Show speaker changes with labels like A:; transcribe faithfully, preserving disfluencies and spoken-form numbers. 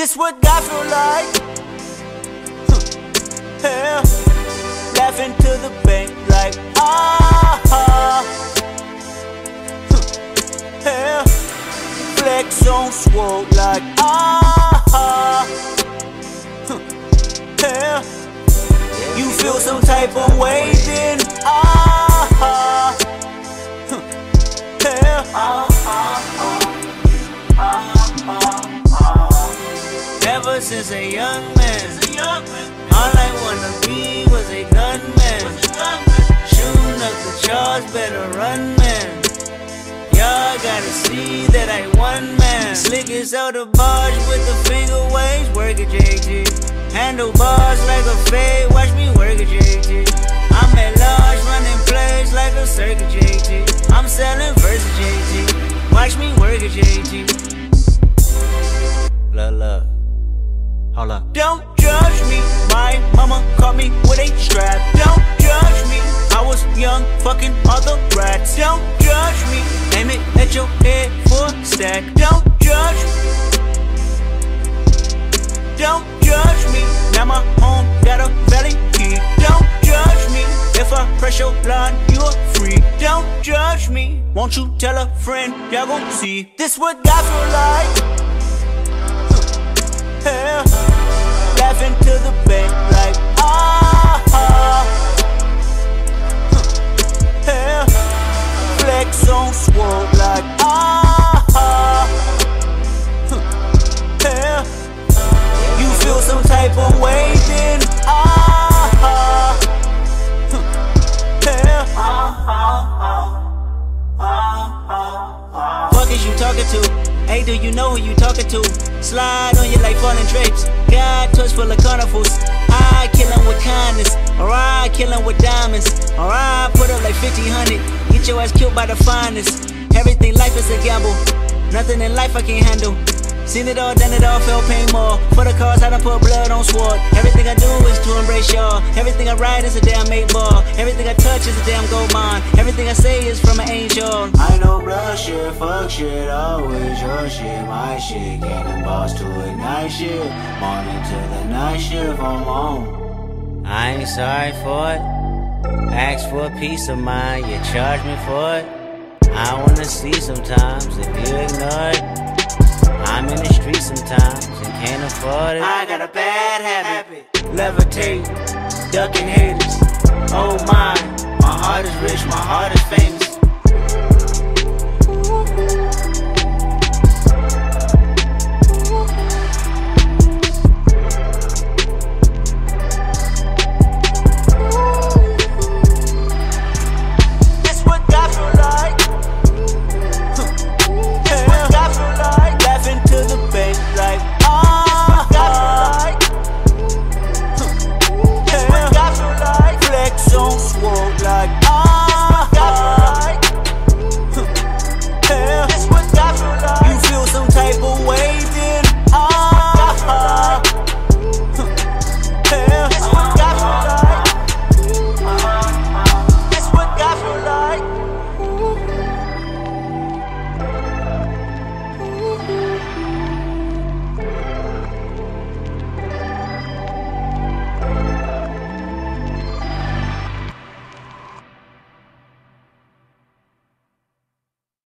A: This what God feel like. Yeah. Laughing to the bank like ah. Yeah. Flex on swole like ah. Yeah. You feel some type of way then ah. Yeah. Ever since a young man, all I wanna be was a gunman. Shooting up the charge, better run, man. Y'all gotta see that I one man. Slick as out the barge with the finger waves, work it J T. Handlebars like a fade, watch me work it J T. I'm at large, running plays like a circuit J T. I'm selling versus J T, watch me work it J T. Look, look, hold up. Don't judge me, my mama caught me with a strap. Don't judge me, I was young, fucking other rats. Don't judge me, aim it at your head for a stack. Don't judge me, don't judge me, now my home got a valley key. Don't judge me, if I press your line, you are free. Don't judge me, won't you tell a friend, y'all gon' see. This what God feel like. Yeah. Laughing to the bank like ah. Yeah. Flex on swole like ah. Yeah. You feel some type of way then ah. Yeah. Fuck is you talking to? Hey, do you know who you talking to? Slide on you like falling drapes. God touch full of carnivals. I kill him with kindness, or I kill him with diamonds, or I put up like fifty hundred. Get your ass killed by the finest. Everything life is a gamble. Nothing in life I can't handle. Seen it all, done it all, felt pain more. For the cause, I done put blood on sword. Everything I do is to embrace y'all. Everything I write is a damn eight ball. Everything I touch is a damn gold mine. Everything I say is from an angel. I know blood shit, fuck shit, always your shit, my shit. Cannonballs to ignite shit. Morning to the night shift, I'm on. I ain't sorry for it. Ask for a piece of mind, you charge me for it. I wanna see sometimes if you ignore it. I'm in the street sometimes and can't afford it. I got a bad habit, levitate, ducking haters. Oh my, my heart is rich, my heart is famous.